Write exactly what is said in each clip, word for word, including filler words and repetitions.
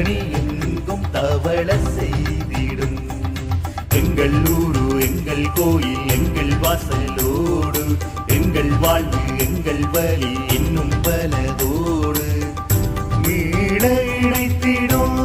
தரணி எங்கும் தவள செய்திடும். எங்கள் ஊரு எங்கள் கோயில் எங்கள் வாசலோடு எங்கள் வாழ்வு எங்கள் வழி இன்னும் பலதோடு மீள இணைத்திடும்.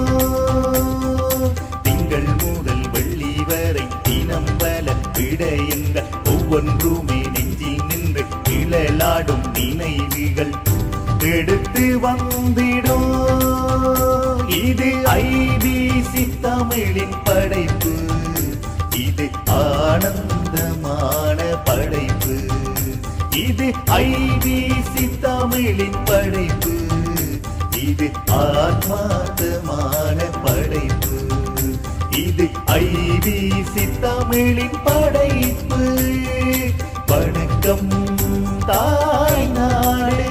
திங்கள் முதல் வெள்ளி வரை தினம் பல விடயங்கள் ஒவ்வொன்றுமே நெஞ்சில் நின்று நிழலாடும் நினைவுகள் எடுத்து வந்திடும். இது ஐபிசி தமிழின் படைப்பு, இது ஆனந்தமான படைப்பு. இது ஐபிசி தமிழின் படைப்பு, இது ஆத்மார்த்தமான படைப்பு. இது ஐபிசி தமிழின் படைப்பு. வணக்கம் தாய் நாடு.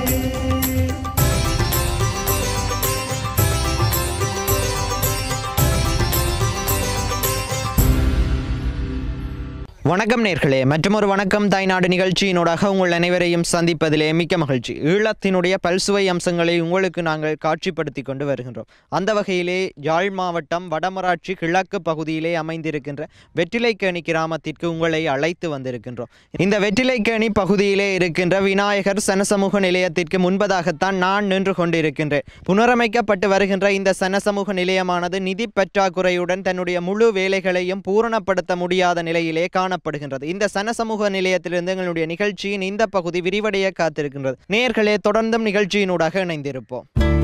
வணக்கம் நேர்களே, மற்றொரு வணக்கம் தாய்நாடு நிகழ்ச்சியினூடாக உங்கள் அனைவரையும் சந்திப்பதிலே மிக்க மகிழ்ச்சி. ஈழத்தினுடைய பல்சுவை அம்சங்களை உங்களுக்கு நாங்கள் காட்சிப்படுத்தி கொண்டு வருகின்றோம். அந்த வகையிலே யாழ் மாவட்டம் வடமராட்சி கிழக்கு பகுதியிலே அமைந்திருக்கின்ற வெற்றிலைக்கேணி கிராமத்திற்கு உங்களை அழைத்து வந்திருக்கின்றோம். இந்த வெற்றிலைக்கேணி பகுதியிலே இருக்கின்ற விநாயகர் சனசமூக நிலையத்திற்கு முன்பதாகத்தான் நான் நின்று கொண்டிருக்கின்றேன். புனரமைக்கப்பட்டு வருகின்ற இந்த சனசமூக நிலையமானது நிதி பற்றாக்குறையுடன் தன்னுடைய முழு வேலைகளையும் பூரணப்படுத்த முடியாத நிலையிலே காண படுகின்றது. இந்த சனசமூக நிலையத்திலிருந்து எங்களுடைய நிகழ்ச்சியின் இந்த பகுதி விரிவடைய காத்திருக்கின்றது. நேயர்களே, தொடர்ந்தும் நிகழ்ச்சியினூடாக இணைந்திருப்போம்.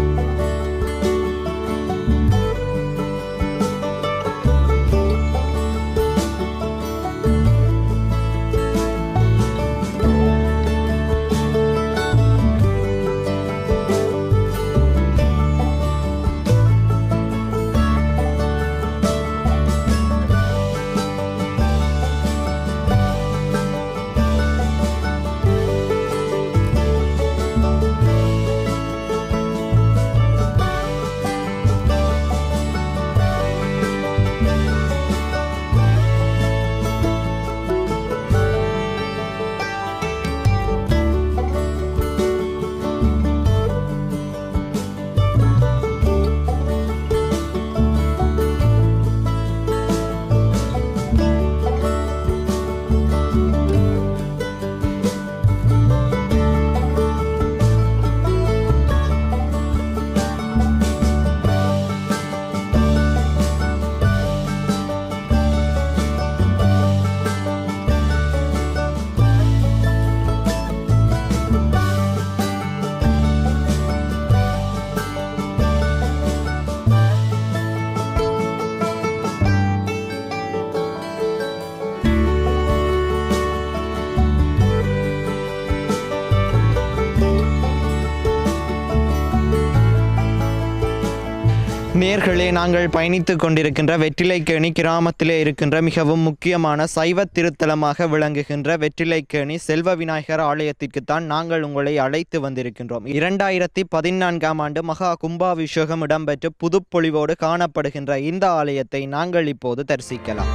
நேர்களே, நாங்கள் பயணித்து கொண்டிருக்கின்ற வெற்றிலைக்கேணி கிராமத்திலே இருக்கின்ற மிகவும் முக்கியமான சைவ திருத்தலமாக விளங்குகின்ற வெற்றிலைக்கேணி செல்வ விநாயகர் ஆலயத்திற்குத்தான் நாங்கள் உங்களை அழைத்து வந்திருக்கின்றோம். இரண்டாயிரத்தி பதினான்காம் ஆண்டு மகா கும்பாபிஷேகம் இடம்பெற்று புதுப்பொலிவோடு காணப்படுகின்ற இந்த ஆலயத்தை நாங்கள் இப்போது தரிசிக்கலாம்.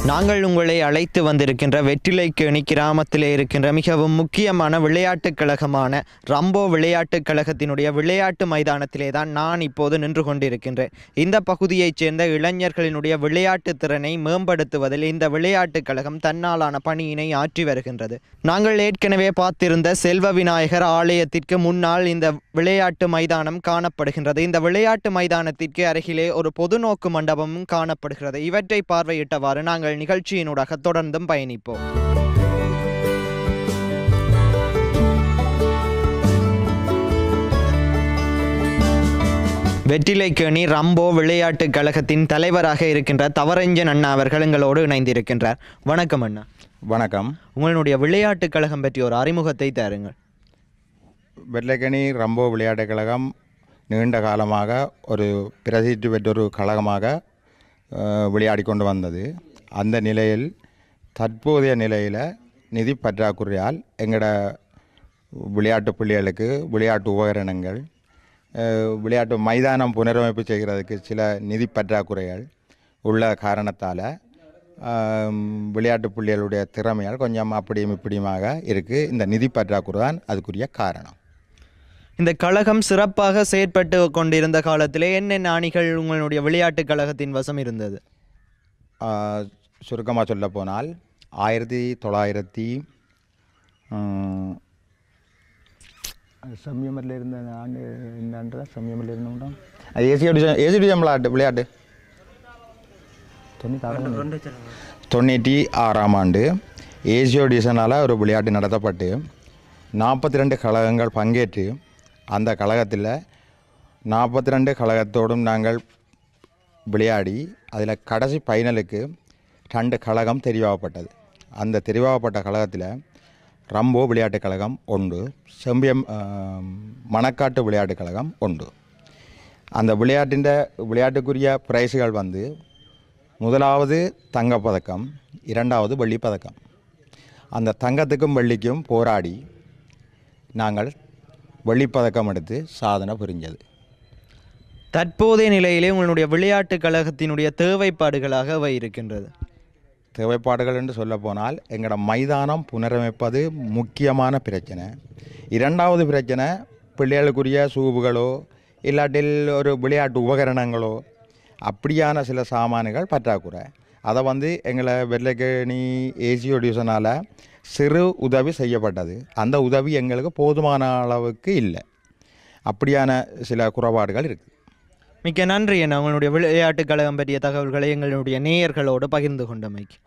நாங்கள் உங்களை அழைத்து வந்திருக்கின்ற வெற்றிலைக்கேணி கிராமத்திலே இருக்கின்ற மிகவும் முக்கியமான விளையாட்டுக் கழகமான ரம்போ விளையாட்டுக் கழகத்தினுடைய விளையாட்டு மைதானத்திலே தான் நான் இப்போது நின்று கொண்டிருக்கின்றேன். இந்த பகுதியைச் சேர்ந்த இளைஞர்களினுடைய விளையாட்டு திறனை மேம்படுத்துவதில் இந்த விளையாட்டுக் கழகம் தன்னாலான பணியினை ஆற்றி வருகின்றது. நாங்கள் ஏற்கனவே பார்த்திருந்த செல்வ விநாயகர் ஆலயத்திற்கு முன்னால் இந்த விளையாட்டு மைதானம் காணப்படுகின்றது. இந்த விளையாட்டு மைதானத்திற்கு அருகிலே ஒரு பொதுநோக்கு மண்டபமும் காணப்படுகிறது. இவற்றை பார்வையிட்டவாறு நாங்கள் நிகழ்ச்சியினூடாக தொடர்ந்தும் பயணிப்போம். வெற்றிலைக்கேணி ரம்போ விளையாட்டுக் கழகத்தின் தலைவராக இருக்கின்ற தவரஞ்சன் அண்ணா அவர்கள் எங்களோடு இணைந்திருக்கின்றார். வணக்கம் அண்ணா. வணக்கம். உங்களுடைய விளையாட்டுக் கழகம் பற்றி ஒரு அறிமுகத்தை தாருங்கள். வெற்றிலைக்கேணி ரம்போ விளையாட்டுக் கழகம் நீண்ட காலமாக ஒரு பிரசித்தி பெற்ற ஒரு கழகமாக விளையாடி கொண்டு வந்தது. அந்த நிலையில் தற்போதைய நிலையில் நிதி பற்றாக்குறையால் எங்களோட விளையாட்டு பிள்ளைகளுக்கு விளையாட்டு உபகரணங்கள், விளையாட்டு மைதானம் புனரமைப்பு செய்கிறதுக்கு சில நிதி பற்றாக்குறைகள் உள்ள காரணத்தால் விளையாட்டு பிள்ளைகளுடைய திறமையால் கொஞ்சம் அப்படியும் இப்படியுமாக இருக்குது. இந்த நிதி பற்றாக்குறை தான் அதுக்குரிய காரணம். இந்த கழகம் சிறப்பாக செயற்பட்டு கொண்டிருந்த காலத்திலே என்னென்ன அணிகள் உங்களுடைய விளையாட்டுக் கழகத்தின் வசம் இருந்தது? சுருக்கமாக சொல்ல போனால் ஆயிரத்தி தொள்ளாயிரத்தி சமயமரில் இருந்த ஆண்டு இந்த ஆண்டு தான் சமயமரில் இருந்தோம்னா அது ஏசியா டிவிஷன் ஏசி டிவிஷன் விளையாட்டு விளையாட்டு தொண்ணூற்றி தொண்ணூற்றி ஆறாம் ஆண்டு ஏசியோ டிவிஷனால் ஒரு விளையாட்டு நடத்தப்பட்டு நாற்பத்தி ரெண்டு கழகங்கள் பங்கேற்று அந்த கழகத்தில் நாற்பத்தி ரெண்டு கழகத்தோடும் நாங்கள் விளையாடி அதில் கடைசி ஃபைனலுக்கு ரெண்டு கழகம் தெரிவாகப்பட்டது. அந்த தெரிவாகப்பட்ட கழகத்தில் ரம்போ விளையாட்டுக் கழகம் ஒன்று, செம்பியம் மணக்காட்டு விளையாட்டுக் கழகம் ஒன்று. அந்த விளையாட்டின் விளையாட்டுக்குரிய பிரைஸுகள் வந்து முதலாவது தங்கப்பதக்கம், இரண்டாவது வெள்ளிப்பதக்கம். அந்த தங்கத்துக்கும் வெள்ளிக்கும் போராடி நாங்கள் வெள்ளிப்பதக்கம் எடுத்து சாதனை புரிஞ்சது. தற்போதைய நிலையிலே உங்களுடைய விளையாட்டுக் கழகத்தினுடைய தேவைப்பாடுகளாக அவை இருக்கின்றது. தேவைப்பாடுகள் என்று சொல்ல போனால் எங்களோட மைதானம் புனரமைப்பது முக்கியமான பிரச்சனை. இரண்டாவது பிரச்சனை பிள்ளைகளுக்குரிய சூவுகளோ இல்லாட்டில் ஒரு விளையாட்டு உபகரணங்களோ அப்படியான சில சாமான்கள் பற்றாக்குறை. அதை வந்து எங்களை வெற்றிலைக்கேணி ஏசியோ டிவிஷனால் சிறு உதவி செய்யப்பட்டது. அந்த உதவி எங்களுக்கு போதுமான அளவுக்கு இல்லை. அப்படியான சில குறைபாடுகள் இருக்குது. மிக்க நன்றி என உங்களுடைய விளையாட்டுக் கழகம் பற்றிய தகவல்களை எங்களுடைய நேயர்களோடு பகிர்ந்து கொண்டமைக்கு.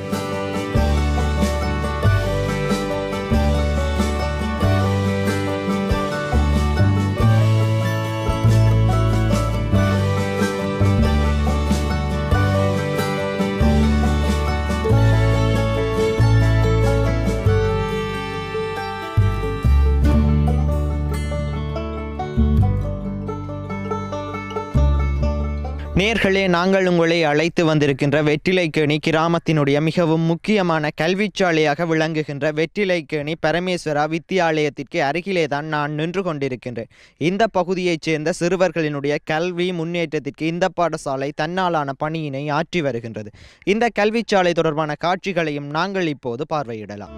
நேர்களே, நாங்கள் உங்களை அழைத்து வந்திருக்கின்ற வெற்றிலைக்கேணி கிராமத்தினுடைய மிகவும் முக்கியமான கல்விச்சாலையாக விளங்குகின்ற வெற்றிலைக்கேணி பரமேஸ்வரா வித்தியாலயத்திற்கு அருகிலே தான் நான் நின்று கொண்டிருக்கின்றேன். இந்த பகுதியைச் சேர்ந்த சிறுவர்களினுடைய கல்வி முன்னேற்றத்திற்கு இந்த பாடசாலை தன்னாலான பணியினை ஆற்றி வருகின்றது. இந்த கல்விச்சாலை தொடர்பான காட்சிகளையும் நாங்கள் இப்போது பார்வையிடலாம்.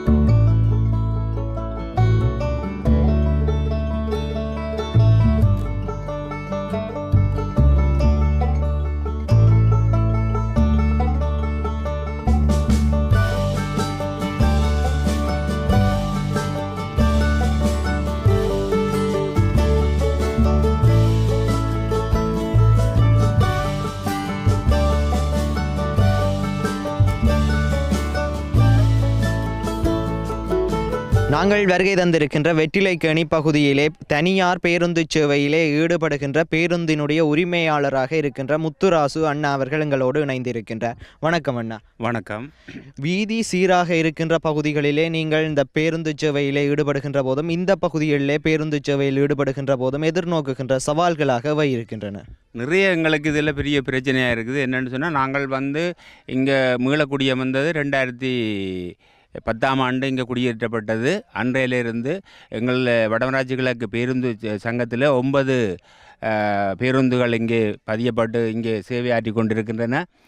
நாங்கள் வருகை தந்திருக்கின்ற வெற்றிலைக்கேணி பகுதியிலே தனியார் பேருந்து சேவையிலே ஈடுபடுகின்ற பேருந்தினுடைய உரிமையாளராக இருக்கின்ற முத்துராசு அண்ணா அவர்கள் எங்களோடு இணைந்திருக்கின்றார். வணக்கம் அண்ணா. வணக்கம். வீதி சீராக இருக்கின்ற பகுதிகளிலே நீங்கள் இந்த பேருந்து சேவையிலே ஈடுபடுகின்ற போதும் இந்த பகுதிகளிலே பேருந்து சேவையில் ஈடுபடுகின்ற போதும் எதிர்நோக்குகின்ற சவால்களாக அவை இருக்கின்றன. நிறைய எங்களுக்கு இதில் பெரிய பிரச்சனையாக இருக்குது. என்னென்னு சொன்னால், நாங்கள் வந்து இங்கே மீளக்குடிய வந்தது ரெண்டாயிரத்தி பத்தாம் ஆண்டு இங்கே குடியேற்றப்பட்டது. அன்றையிலிருந்து எங்கள் வடமராட்சி கிழக்கு பேருந்து சங்கத்தில் ஒன்பது பேருந்துகள் இங்கே பதியப்பட்டு இங்கே சேவையாற்றி கொண்டிருக்கின்றன.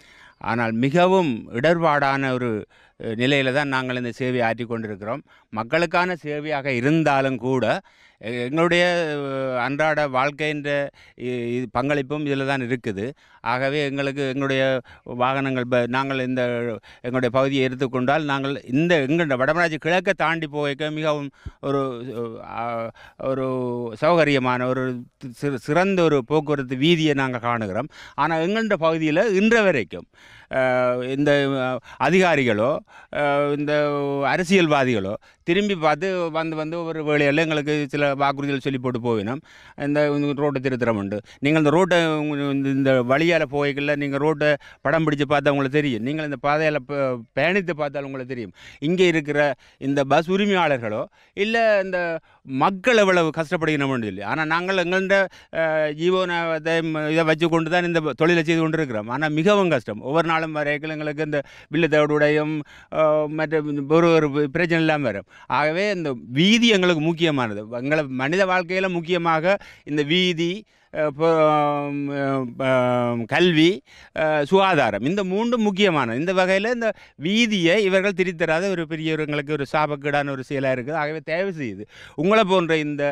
ஆனால் மிகவும் இடர்பாடான ஒரு நிலையில் தான் நாங்கள் இந்த சேவையை ஆற்றி கொண்டிருக்கிறோம். மக்களுக்கான சேவையாக இருந்தாலும் கூட எங்களுடைய அன்றாட வாழ்க்கைன்ற பங்களிப்பும் இதில் தான் இருக்குது. ஆகவே எங்களுக்கு எங்களுடைய வாகனங்கள் நாங்கள் இந்த எங்களுடைய பகுதியை எடுத்துக்கொண்டால் நாங்கள் இந்த எங்களுடைய வடமராட்சி கிழக்கை தாண்டி போய்க்க மிகவும் ஒரு ஒரு சௌகரியமான ஒரு சிறந்த ஒரு போக்குவரத்து வீதியை நாங்கள் காணுகிறோம். ஆனால் எங்களுடைய பகுதியில் இன்ற வரைக்கும் இந்த அதிகாரிகளோ இந்த அரசியல்வாதிகளோ திரும்பி பார்த்து வந்து வந்து ஒரு வேலையில் எங்களுக்கு சில வாக்குறுதிகள் சொல்லி போட்டு போவினோம். இந்த ரோட்டை திருத்தரம் உண்டு, நீங்கள் இந்த ரோட்டை இந்த வழியால் போய்க்கல நீங்கள் ரோட்டை படம் பிடிச்சு பார்த்தா உங்களுக்கு தெரியும், நீங்கள் இந்த பாதையில் பயணித்து பார்த்தாலும் உங்களுக்கு தெரியும். இங்கே இருக்கிற இந்த பஸ் உரிமையாளர்களோ இல்லை இந்த மக்கள் எவ்வளவு கஷ்டப்படுகிறோம்னு சொல்லி. ஆனால் நாங்கள் எங்கள்ட ஜீவனத்தை இதை வச்சு கொண்டு தான் இந்த தொழிலை செய்து கொண்டு இருக்கிறோம். ஆனால் மிகவும் கஷ்டம். ஒவ்வொரு நாளும் வரைக்கும் எங்களுக்கு இந்த வில்லுத்தோடுடையும் மற்ற ஒரு ஒரு பிரச்சனை இல்லாமல் வரும். ஆகவே இந்த வீதி எங்களுக்கு முக்கியமானது. எங்களை மனித வாழ்க்கையில் முக்கியமாக இந்த வீதி, கல்வி, சுகாதாரம், இந்த மூன்றும் முக்கியமானது. இந்த வகையில் இந்த வீதியை இவர்கள் திரித்தராத ஒரு பெரிய எங்களுக்கு ஒரு சாபக்கேடான ஒரு செயலாக இருக்குது. ஆகவே தயவு செய்து உங்களை போன்ற இந்த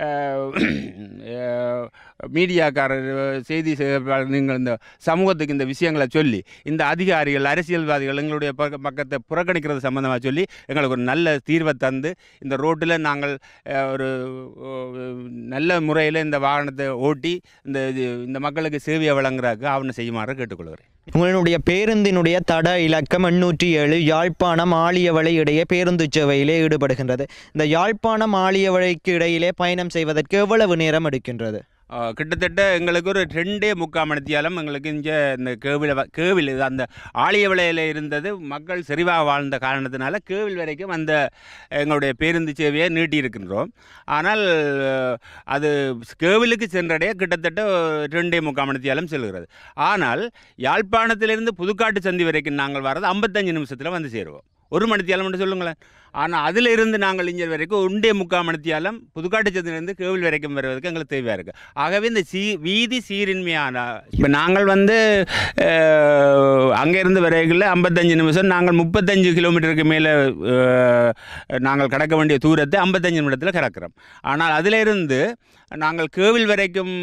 மீடியாக்காரர், செய்தி நீங்கள் இந்த சமூகத்துக்கு இந்த விஷயங்களை சொல்லி இந்த அதிகாரிகள், அரசியல்வாதிகள் எங்களுடைய பக்கத்தை புறக்கணிக்கிறது சம்பந்தமாக சொல்லி எங்களுக்கு ஒரு நல்ல தீர்வை தந்து இந்த ரோட்டில் நாங்கள் ஒரு நல்ல முறையில் இந்த வாகனத்தை ஓட்டி இந்த இந்த மக்களுக்கு சேவையை வழங்குறாங்க ஆவணம் செய்யுமாறு கேட்டுக்கொள்கிறேன். உங்களுடைய பேருந்தினுடைய தட இலக்கம் எண்ணூற்றி ஏழு யாழ்ப்பாணம் ஆழியவளை இடையே பேருந்து சேவையிலே ஈடுபடுகின்றது. இந்த யாழ்ப்பாணம் ஆழியவளைக்கு இடையிலே பயணம் செய்வதற்கு எவ்வளவு நேரம் எடுக்கின்றது? கிட்டத்தட்ட எங்களுக்கு ஒரு ரெண்டே முக்கால் மணித்தியாலம் எங்களுக்கு இங்கே இந்த கேவில் கேவில் அந்த ஆழியவளையில் இருந்தது மக்கள் செறிவாக வாழ்ந்த காரணத்தினால கேவில் வரைக்கும் அந்த எங்களுடைய பேருந்து சேவையை நீட்டியிருக்கின்றோம். ஆனால் அது கேவிலுக்கு சென்றடைய கிட்டத்தட்ட ரெண்டே முக்கால் மணித்தியாலம் செல்கிறது. ஆனால் யாழ்ப்பாணத்திலிருந்து புதுக்காட்டு சந்தி வரைக்கும் நாங்கள் வர்றது ஐம்பத்தஞ்சு நிமிஷத்தில் வந்து சேருவோம். ஒரு மணித்தியாலம் மட்டும் சொல்லுங்களேன். ஆனால் அதில் இருந்து நாங்கள் இங்கே வரைக்கும் ஒன்றே முக்கால் மணித்தியாலம் புதுக்காட்டு சந்திலிருந்து கேவில் வரைக்கும் வருவதற்கு எங்களுக்கு தேவையாக இருக்குது. ஆகவே இந்த சீ வீதி சீரின்மையான இப்போ நாங்கள் வந்து அங்கேருந்து வரைக்கும் ஐம்பத்தஞ்சு நிமிஷம், நாங்கள் முப்பத்தஞ்சு கிலோமீட்டருக்கு மேலே நாங்கள் கடக்க வேண்டிய தூரத்தை ஐம்பத்தஞ்சு நிமிடத்தில் கடக்கிறோம். ஆனால் அதிலிருந்து நாங்கள் கேவில் வரைக்கும்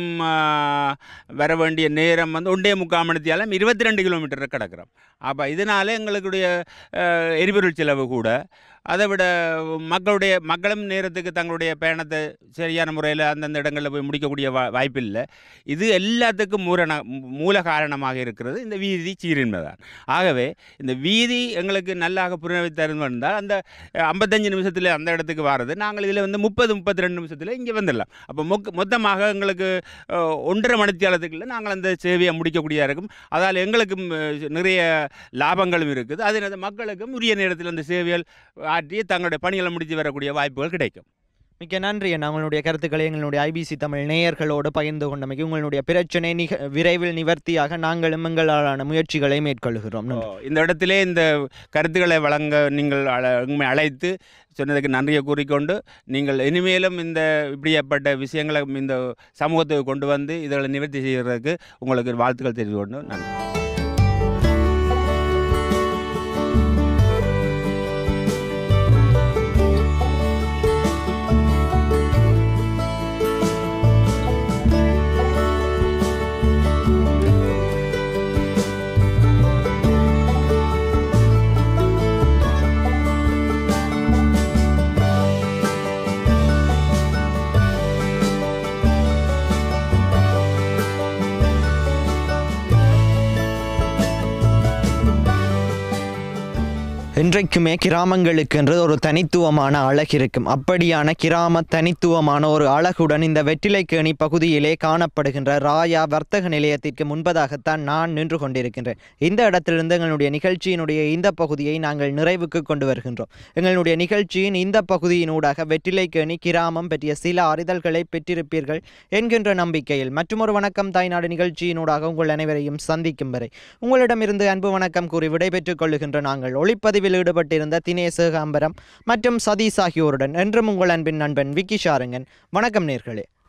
வர வேண்டிய நேரம் வந்து ஒன்றே முக்கால் மணித்தியாலம் இருபத்தி ரெண்டு கிலோமீட்டர் கிடக்கிறோம். அப்போ இதனால் எங்களுடைய எரிபொருள் செலவு கூட, அதை விட மக்களுடைய மக்களும் நேரத்துக்கு தங்களுடைய பயணத்தை சரியான முறையில் அந்தந்த இடங்களில் போய் முடிக்கக்கூடிய வா வாய்ப்பு இல்லை. இது எல்லாத்துக்கும் மூரண மூல காரணமாக இருக்கிறது இந்த வீதி சீரின்மை தான். ஆகவே இந்த வீதி எங்களுக்கு நல்லாக புரிணவை தருந்து வந்தால் அந்த ஐம்பத்தஞ்சு நிமிஷத்தில் அந்த இடத்துக்கு வர்றது நாங்கள் இதில் வந்து முப்பது முப்பத்தி ரெண்டு நிமிஷத்தில் இங்கே வந்துடலாம். அப்போ மொக் மொத்தமாக எங்களுக்கு ஒன்றரை மணித்தியாலத்துக்குள்ள நாங்கள் அந்த சேவையை முடிக்கக்கூடியதாக இருக்கும். அதால் எங்களுக்கும் நிறைய லாபங்களும் இருக்குது. அதே மக்களுக்கும் உரிய நேரத்தில் அந்த சேவைகள் ஆற்றி தங்களுடைய பணிகளை முடித்து வரக்கூடிய வாய்ப்புகள் கிடைக்கும். மிக்க நன்றி அண்ணா. உங்களுடைய கருத்துக்களை எங்களுடைய ஐபிசி தமிழ் நேயர்களோடு பகிர்ந்து கொண்டமைக்கு உங்களுடைய பிரச்சனை நிக விரைவில் நிவர்த்தியாக நாங்களும் எங்களாலான முயற்சிகளை மேற்கொள்கிறோம். இந்த இடத்திலே இந்த கருத்துக்களை வழங்க நீங்கள் அழைத்து சொன்னதுக்கு நன்றியை கூறிக்கொண்டு, நீங்கள் இனிமேலும் இந்த இப்படிப்பட்ட விஷயங்களை இந்த சமூகத்துக்கு கொண்டு வந்து இதை நிவர்த்தி செய்கிறதுக்கு உங்களுக்கு வாழ்த்துக்கள் தெரிவித்து கொண்டு நன்றி. இன்றைக்குமே கிராமங்களுக்கென்று ஒரு தனித்துவமான அழகு இருக்கும். அப்படியான கிராம தனித்துவமான ஒரு அழகுடன் இந்த வெற்றிலைக்கேணி பகுதியிலே காணப்படுகின்ற ராயா வர்த்தக நிலையத்திற்கு முன்பதாகத்தான் நான் நின்று கொண்டிருக்கின்றேன். இந்த இடத்திலிருந்து எங்களுடைய நிகழ்ச்சியினுடைய இந்த பகுதியை நாங்கள் நிறைவுக்கு கொண்டு வருகின்றோம். எங்களுடைய நிகழ்ச்சியின் இந்த பகுதியினூடாக வெற்றிலைக்கேணி கிராமம் பற்றிய சில அறிதல்களை பெற்றிருப்பீர்கள் என்கின்ற நம்பிக்கையில் மற்றொரு வணக்கம் தாய்நாடு நிகழ்ச்சியினூடாக உங்கள் அனைவரையும் சந்திக்கும் வரை உங்களிடமிருந்து அன்பு வணக்கம் கூறி விடைபெற்றுக் கொள்ளுகின்ற நாங்கள் ஒளிப்பதிவில் ஈடுபட்டிருந்த தினேஷ் காம்பரம் மற்றும் சதீஷ் ஆகியோருடன் என்றும் உங்கள் அன்பின் நண்பன் விக்கி ஷாருங்கன். வணக்கம் நேர்களே.